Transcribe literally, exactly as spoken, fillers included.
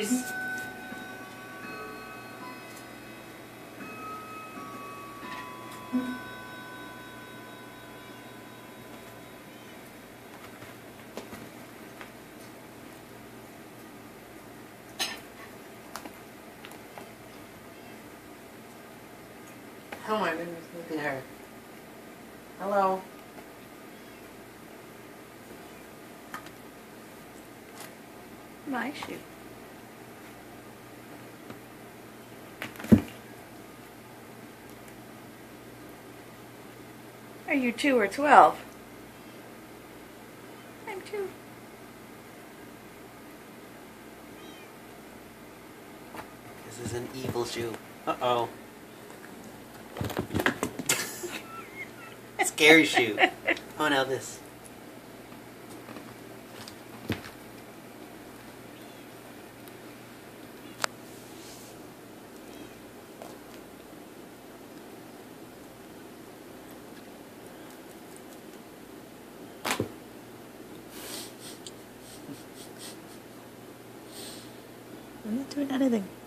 Jeez. Oh my goodness, look at her. Hello. My shoe. Are you two or twelve? I'm two. This is an evil shoe. Uh-oh. Scary shoe. Oh, now this. I'm not doing anything.